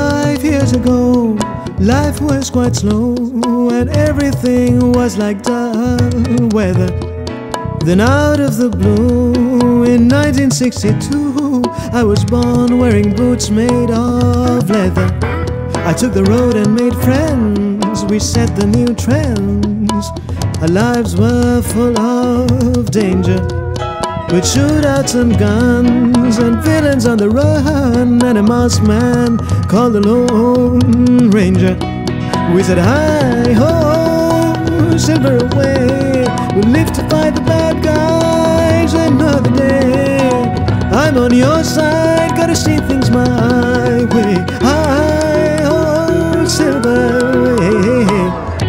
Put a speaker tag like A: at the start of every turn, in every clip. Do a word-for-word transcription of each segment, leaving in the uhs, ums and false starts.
A: Five years ago, life was quite slow and everything was like dull weather. Then out of the blue, in nineteen sixty-two, I was born wearing boots made of leather. I took the road and made friends, we set the new trends. Our lives were full of danger. We'd shoot out some guns and villains on the run, and a masked man called the Lone Ranger. We said hi-ho, silver away, we'll live to fight the bad guys another day. I'm on your side, gotta see things my way. Hi-ho, silver away.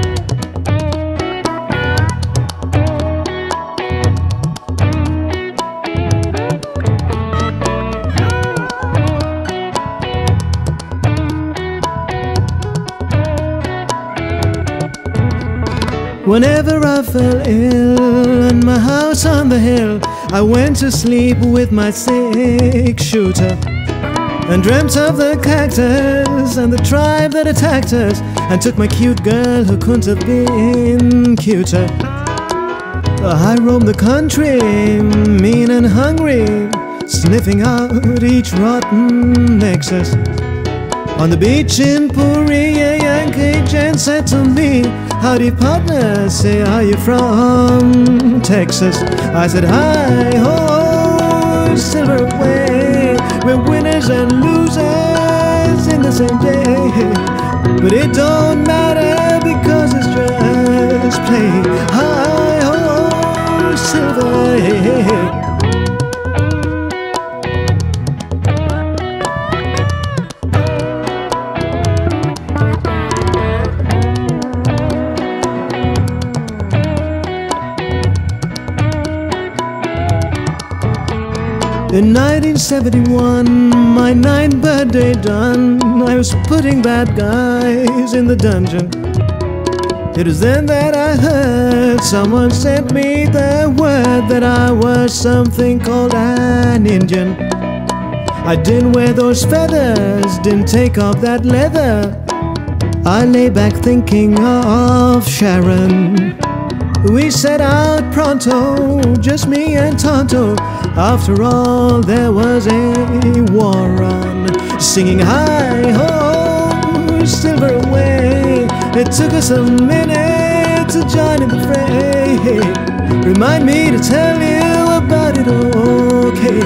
A: Whenever I fell ill in my house on the hill, I went to sleep with my six-shooter and dreamt of the cactus and the tribe that attacked us, and took my cute girl who couldn't have been cuter. I roamed the country, mean and hungry, sniffing out each rotten excess. On the beach in Puri, a Yankee gent said to me, "Howdy partner, say, are you from Texas?" I said, hi-ho, silver away, we're winners and losers in the same day. But it don't matter because it's just play. Hi-ho, silver away. In nineteen seventy-one, my ninth birthday done, I was putting bad guys in the dungeon. It was then that I heard someone sent me the word that I was something called an Indian. I didn't wear those feathers, didn't take off that leather. I lay back thinking of Sharon. We set out pronto, just me and Tonto. After all, there was a war on. Singing hi-ho, silver away. It took us a minute to join in the fray. Remind me to tell you about it, okay?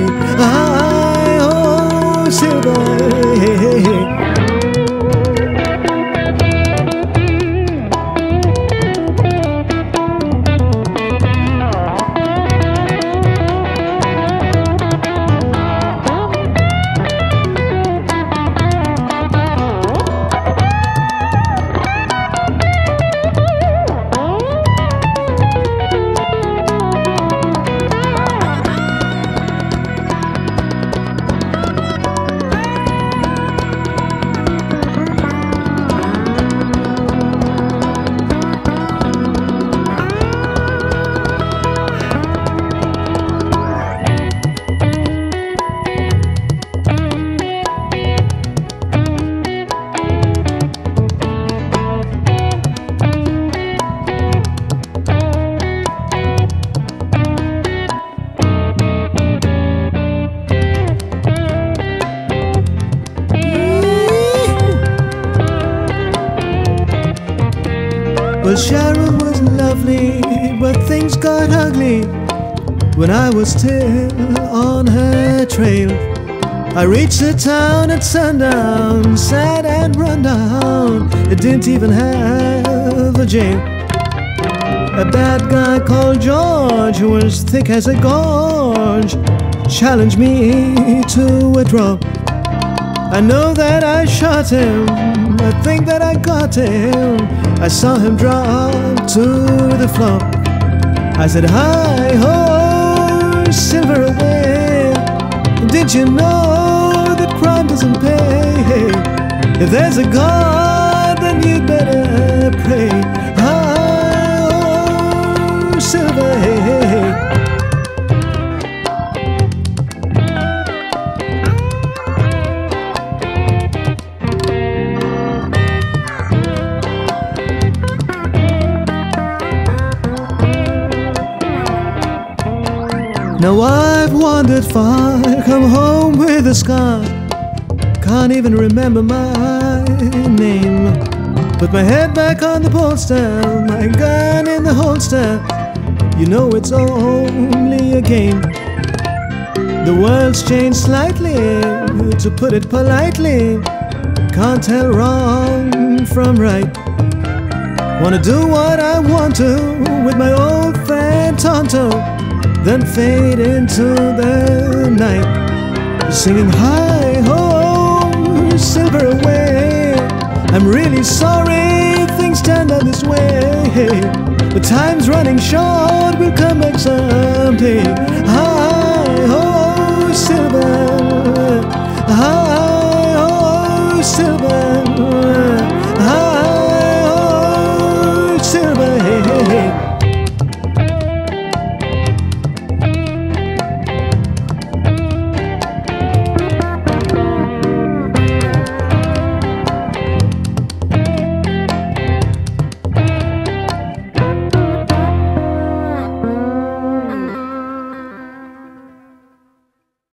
A: Hi-ho, silver away. Well, Sharon was lovely, but things got ugly when I was still on her trail. I reached the town at sundown, sad and run down. It didn't even have a jail. A bad guy called George, who was thick as a gorge, challenged me to a draw. I know that I shot him, I think that I got him. I saw him drop to the floor. I said, hi-ho, silver away. Did you know that crime doesn't pay? If there's a God, then you'd better pray. Hi-ho, silver away. Now I've wandered far, come home with a scar. Can't even remember my name. Put my head back on the bolster, my gun in the holster. You know it's only a game. The world's changed slightly, to put it politely. Can't tell wrong from right. Wanna do what I want to with my old friend Tonto, then fade into the night, singing hi ho, silver away. I'm really sorry things turned out this way, but time's running short, we'll come back someday. Hi ho, silver, hi ho, silver.